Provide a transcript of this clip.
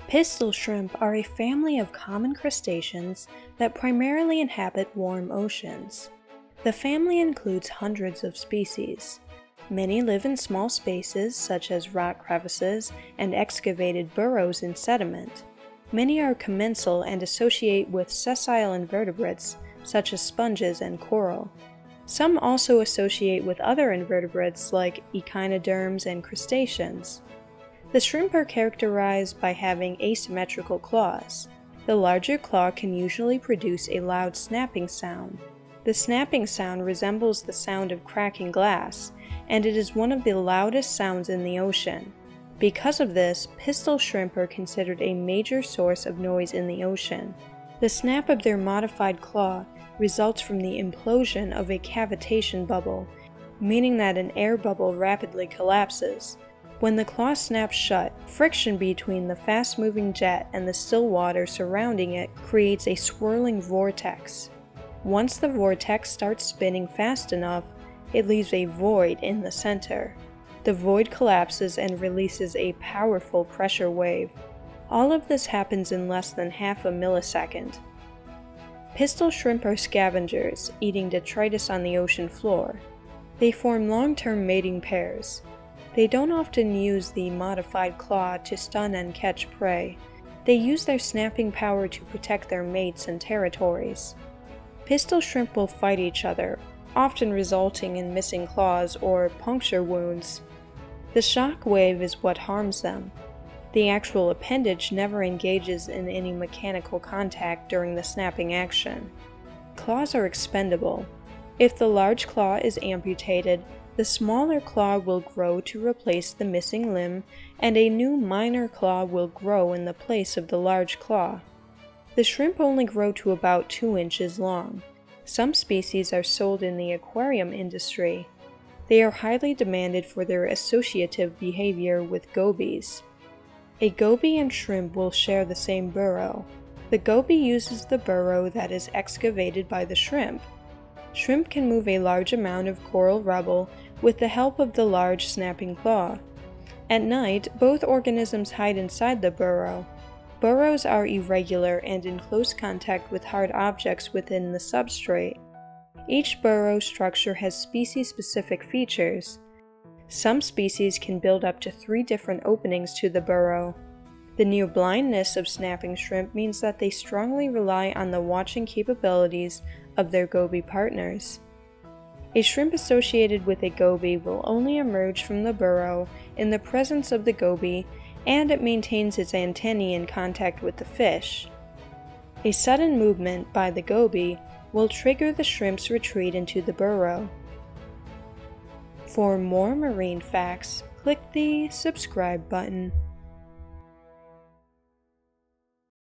Pistol shrimp are a family of common crustaceans that primarily inhabit warm oceans. The family includes hundreds of species. Many live in small spaces such as rock crevices and excavated burrows in sediment. Many are commensal and associate with sessile invertebrates such as sponges and coral. Some also associate with other invertebrates like echinoderms and crustaceans. The shrimp are characterized by having asymmetrical claws. The larger claw can usually produce a loud snapping sound. The snapping sound resembles the sound of cracking glass, and it is one of the loudest sounds in the ocean. Because of this, pistol shrimp are considered a major source of noise in the ocean. The snap of their modified claw results from the implosion of a cavitation bubble, meaning that an air bubble rapidly collapses. When the claw snaps shut, friction between the fast-moving jet and the still water surrounding it creates a swirling vortex. Once the vortex starts spinning fast enough, it leaves a void in the center. The void collapses and releases a powerful pressure wave. All of this happens in less than half a millisecond. Pistol shrimp are scavengers, eating detritus on the ocean floor. They form long-term mating pairs. They don't often use the modified claw to stun and catch prey. They use their snapping power to protect their mates and territories. Pistol shrimp will fight each other, often resulting in missing claws or puncture wounds. The shock wave is what harms them. The actual appendage never engages in any mechanical contact during the snapping action. Claws are expendable. If the large claw is amputated, the smaller claw will grow to replace the missing limb, and a new minor claw will grow in the place of the large claw. The shrimp only grow to about 2 inches long. Some species are sold in the aquarium industry. They are highly demanded for their associative behavior with gobies. A goby and shrimp will share the same burrow. The goby uses the burrow that is excavated by the shrimp. Shrimp can move a large amount of coral rubble with the help of the large snapping claw. At night, both organisms hide inside the burrow. Burrows are irregular and in close contact with hard objects within the substrate. Each burrow structure has species-specific features. Some species can build up to 3 different openings to the burrow. The near blindness of snapping shrimp means that they strongly rely on the watching capabilities of their goby partners. A shrimp associated with a goby will only emerge from the burrow in the presence of the goby, and it maintains its antennae in contact with the fish. A sudden movement by the goby will trigger the shrimp's retreat into the burrow. For more marine facts, click the subscribe button.